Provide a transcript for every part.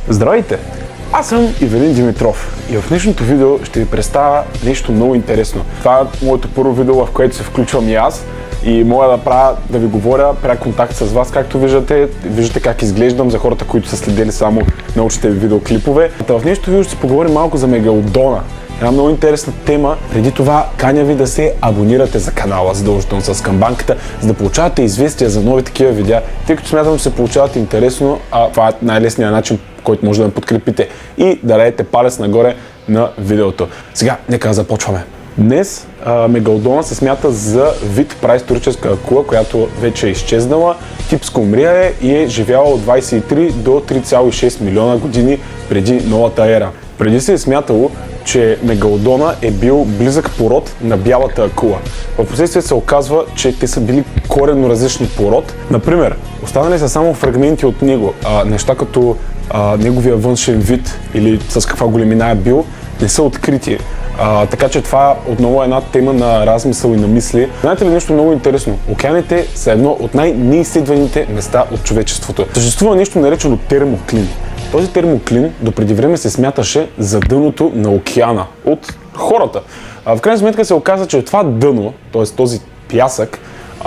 Здравейте! Аз съм Ивелин Димитров и в днешното видео ще ви представя нещо много интересно. Това е моето първо видео, в което се включвам и аз и мога да ви говоря пряк контакт с вас, както виждате. Виждате как изглеждам за хората, които са следили само научните видеоклипове. В днешното видео ще поговорим малко за Мегалодона. Една много интересна тема. Преди това каня ви да се абонирате за канала задължително с камбанката, за да получавате известия за нови такива видеа, тъй като смятам, че се получават интересно, а това е най-лесният начин, който може да ме подкрепите, и да дадете палец нагоре на видеото. Сега, нека започваме. Днес Мегалодона се смята за вид праисторическа акула, която вече е изчезнала. Тип скумрия е и е живяла от 23 до 3,6 милиона години преди новата ера. Преди се е смятало, че Мегалодона е бил близък пород на бялата акула. В последствие се оказва, че те са били коренно различни пород. Например, останали са само фрагменти от него, неща като неговия външен вид или с каква големина е бил, не са открити. Така че това отново е една тема на размисъл и на мисли. Знаете ли нещо много интересно? Океаните са едно от най-неизследваните места от човечеството. Съществува нещо наречено термоклин. Този термоклин допреди време се смяташе за дъното на океана от хората. В крайна сметка се оказа, че това дъно, т.е. този пясък,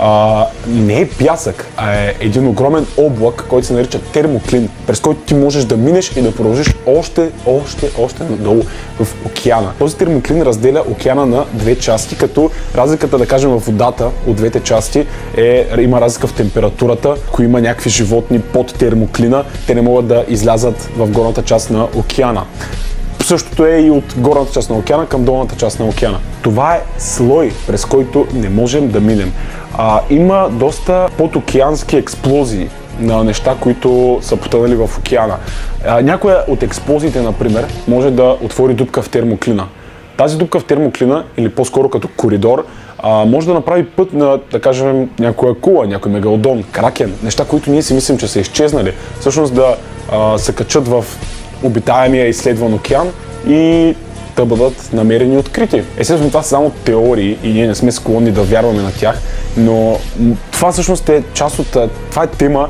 не е пясък, а е един огромен облак, който се нарича термоклин, през който ти можеш да минеш и да продължиш още надолу в океана. Този термоклин разделя океана на две части, като разликата, да кажем, в водата от двете части има разлика в температурата. Ако има някакви животни под термоклина, те не могат да излязат в горната част на океана. Същото е и от горната част на океана към долната част на океана. Това е слой, през който не можем да минем. Има доста подокеански експлозии на неща, които са потънали в океана. Някоя от експлозиите, например, може да отвори дупка в термоклина. Тази дупка в термоклина, или по-скоро като коридор, може да направи път на, да кажем, някоя акула, някой мегалодон, кракен, неща, които ние си мислим, че са изчезнали, всъщност да се качат в обитаемия изследван океан и да бъдат намерени и открити. Естествено, това са само теории и ние не сме склонни да вярваме на тях, но това всъщност е част от... Това е тема,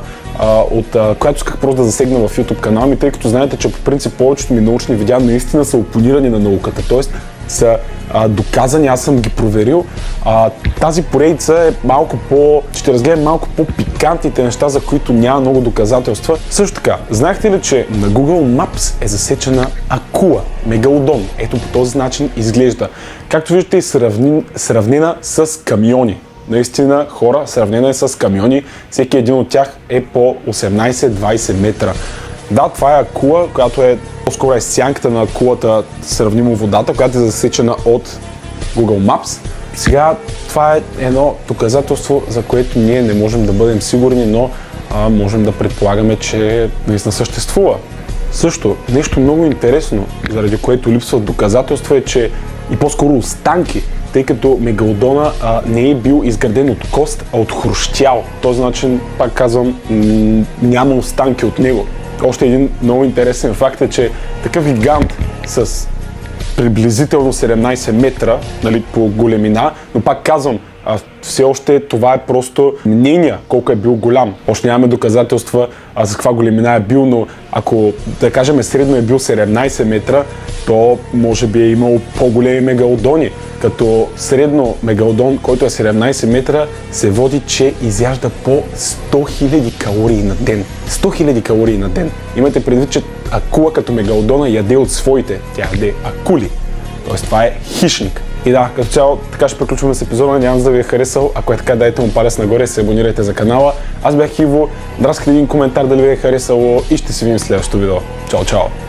която исках просто да засегна в YouTube канала ми, тъй като знаете, че по принцип повечето ми научни видеа наистина са опонирани на науката, т.е. са доказани, аз съм ги проверил. Тази поредица е малко ще разгледам малко по-пикантните неща, за които няма много доказателства. Също така, знаехте ли, че на Google Maps е засечена акула, мегалодон? Ето по този начин изглежда. Както виждате, сравнена с камиони. Наистина, хора, сравнена е с камиони. Всеки един от тях е по 18-20 метра. Да, това е акула, която е по-скоро е сянката на акулата, сравнимо водата, която е засечена от Google Maps. Сега това е едно доказателство, за което ние не можем да бъдем сигурни, но можем да предполагаме, че наистина съществува. Също, нещо много интересно, заради което липсват доказателства, е, че и по-скоро останки, тъй като Мегалодона не е бил изграден от кост, а от хрущял. Този начин, пак казвам, няма останки от него. Още един много интересен факт е, че такъв гигант с приблизително 17 метра, нали, по големина, но пак казвам, все още това е просто мнение колко е бил голям. Още нямаме доказателства за каква големина е бил, но ако, да кажем, средно е бил 17 метра, то може би е имало по-големи мегалодони. Като средно мегалодон, който е 17 метра, се води, че изяжда по 100 000 калории на ден. 100 000 калории на ден. Имайте предвид, че акула като мегалодона яде от своите. Тя яде акули. Тоест това е хищник. И да, като цяло, така ще приключваме с епизода. Нямам да ви е харесал. Ако е така, дайте му палец нагоре и се абонирайте за канала. Аз бях Иво. Драскайте един коментар дали ви е харесало и ще се видим в следващото видео. Чао, чао!